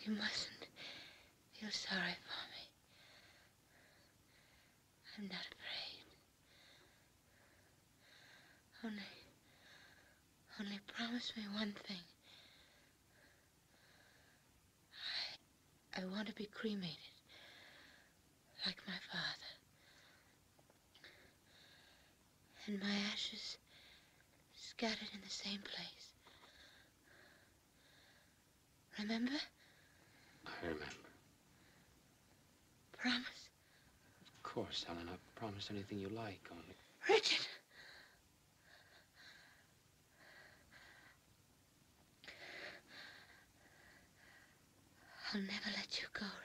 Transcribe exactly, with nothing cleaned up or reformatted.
You mustn't feel sorry for me. I'm not afraid. Only, only promise me one thing. I, I want to be cremated, like my father. And my ashes scattered in the same place. Remember? I remember. Promise? Of course, Helen. I'll promise anything you like, only... Richard! I'll never let you go,